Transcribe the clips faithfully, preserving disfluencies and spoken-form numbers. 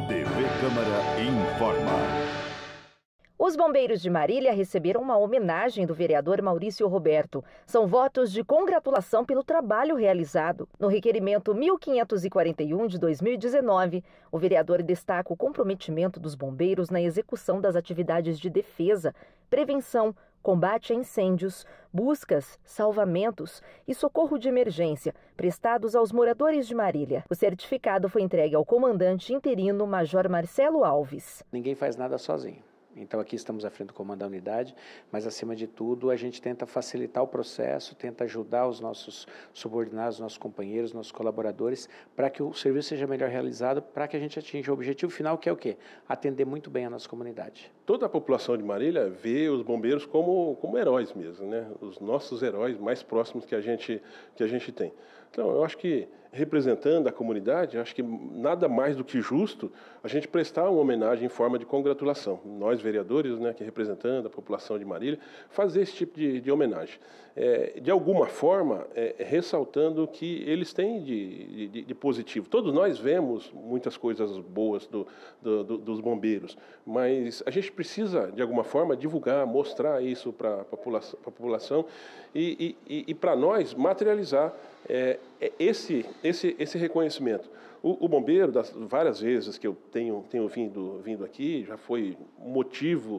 T V Câmara informa. Os bombeiros de Marília receberam uma homenagem do vereador Maurício Roberto. São votos de congratulação pelo trabalho realizado. No requerimento mil quinhentos e quarenta e um de dois mil e dezenove, o vereador destaca o comprometimento dos bombeiros na execução das atividades de defesa, prevenção, combate a incêndios, buscas, salvamentos e socorro de emergência prestados aos moradores de Marília. O certificado foi entregue ao comandante interino Major Marcelo Alves. Ninguém faz nada sozinho. Então aqui estamos à frente do comando da unidade, mas acima de tudo a gente tenta facilitar o processo, tenta ajudar os nossos subordinados, nossos companheiros, nossos colaboradores, para que o serviço seja melhor realizado, para que a gente atinja o objetivo final, que é o quê? Atender muito bem a nossa comunidade. Toda a população de Marília vê os bombeiros como, como heróis mesmo, né? Os nossos heróis mais próximos que a gente, que a gente tem. Então, eu acho que, representando a comunidade, eu acho que nada mais do que justo a gente prestar uma homenagem em forma de congratulação. Nós, vereadores, né, que representando a população de Marília, fazer esse tipo de, de homenagem. É, de alguma forma, é, ressaltando o que eles têm de, de, de positivo. Todos nós vemos muitas coisas boas do, do, do, dos bombeiros, mas a gente precisa, de alguma forma, divulgar, mostrar isso para a população, população e, e, e para nós, materializar é, esse, esse, esse reconhecimento. O, o bombeiro, das várias vezes que eu tenho, tenho vindo, vindo aqui, já foi motivo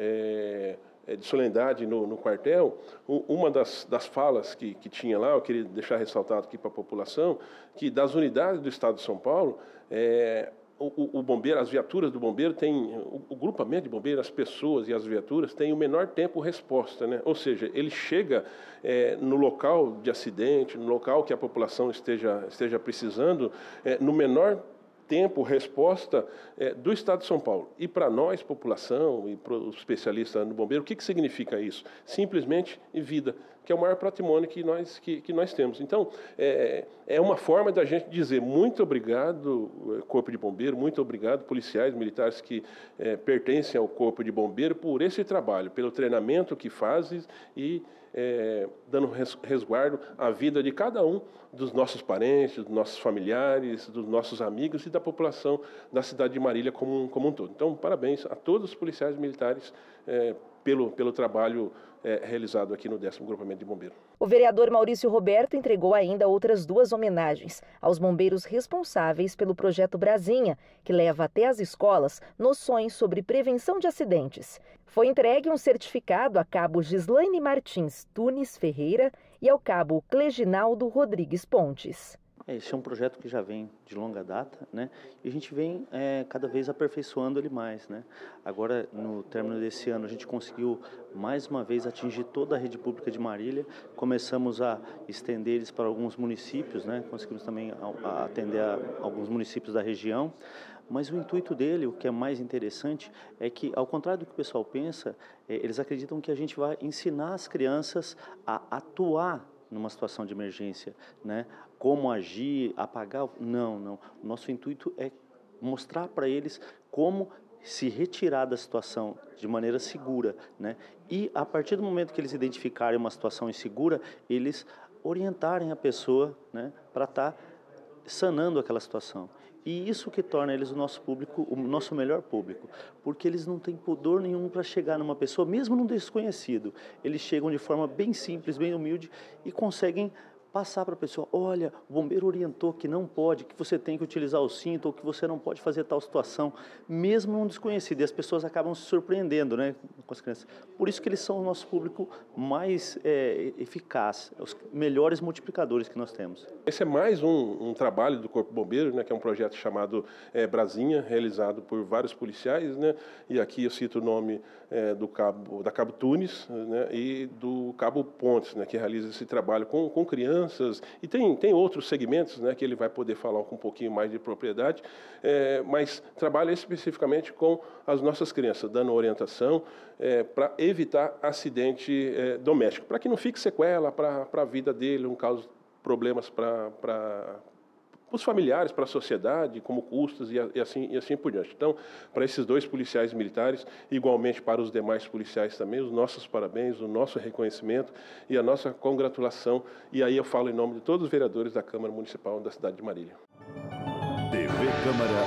é, de solenidade no, no quartel. Uma das, das falas que, que tinha lá, eu queria deixar ressaltado aqui para a população, que das unidades do Estado de São Paulo, é, O, o bombeiro, as viaturas do bombeiro têm, o, o grupamento de bombeiros, as pessoas e as viaturas têm o menor tempo resposta, né? Ou seja, ele chega é, no local de acidente, no local que a população esteja, esteja precisando, é, no menor tempo resposta é, do Estado de São Paulo. E para nós, população e para os especialistas no bombeiro, o que, que significa isso? Simplesmente vida, que é o maior patrimônio que nós, que, que nós temos. Então, é, é uma forma da gente dizer muito obrigado, Corpo de Bombeiro, muito obrigado, policiais, militares que é, pertencem ao Corpo de Bombeiro, por esse trabalho, pelo treinamento que fazem e é, dando resguardo à vida de cada um dos nossos parentes, dos nossos familiares, dos nossos amigos e da população da cidade de Marília como, como um todo. Então, parabéns a todos os policiais militares é, pelo, pelo trabalho é, realizado aqui no décimo Grupamento de Bombeiros. O vereador Maurício Roberto entregou ainda outras duas homenagens aos bombeiros responsáveis pelo projeto Brasinha, que leva até as escolas noções sobre prevenção de acidentes. Foi entregue um certificado a cabo Gislaine Martins Tunes Ferreira e ao cabo Cleginaldo Rodrigues Pontes. Esse é um projeto que já vem de longa data, né? E a gente vem é, cada vez aperfeiçoando ele mais, né? Agora, no término desse ano, a gente conseguiu mais uma vez atingir toda a rede pública de Marília. Começamos a estender eles para alguns municípios, né? Conseguimos também a, a atender a alguns municípios da região. Mas o intuito dele, o que é mais interessante, é que, ao contrário do que o pessoal pensa, é, eles acreditam que a gente vai ensinar as crianças a atuar numa situação de emergência, né? Como agir, apagar... Não, não. O nosso intuito é mostrar para eles como se retirar da situação de maneira segura, né? E, a partir do momento que eles identificarem uma situação insegura, eles orientarem a pessoa, né, para estar sanando aquela situação. E isso que torna eles o nosso público, o nosso melhor público, porque eles não têm pudor nenhum para chegar numa pessoa, mesmo num desconhecido. Eles chegam de forma bem simples, bem humilde e conseguem passar para a pessoa: olha, o bombeiro orientou que não pode, que você tem que utilizar o cinto ou que você não pode fazer tal situação, mesmo num desconhecido. E as pessoas acabam se surpreendendo, né, com as crianças. Por isso que eles são o nosso público mais é, eficaz, os melhores multiplicadores que nós temos. Esse é mais um, um trabalho do Corpo Bombeiro, né, que é um projeto chamado é, Brasinha, realizado por vários policiais, né, e aqui eu cito o nome é, do cabo, da Cabo Tunes, né, e do Cabo Pontes, né, que realiza esse trabalho com, com crianças. E tem, tem outros segmentos, né, que ele vai poder falar com um pouquinho mais de propriedade, é, mas trabalha especificamente com as nossas crianças, dando orientação é, para evitar acidente é, doméstico, para que não fique sequela para a vida dele, não cause problemas para os familiares, para a sociedade, como custos e, e, assim, e assim por diante. Então, para esses dois policiais militares, igualmente para os demais policiais também, os nossos parabéns, o nosso reconhecimento e a nossa congratulação. E aí eu falo em nome de todos os vereadores da Câmara Municipal da cidade de Marília. T V Câmara informa.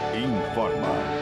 informa.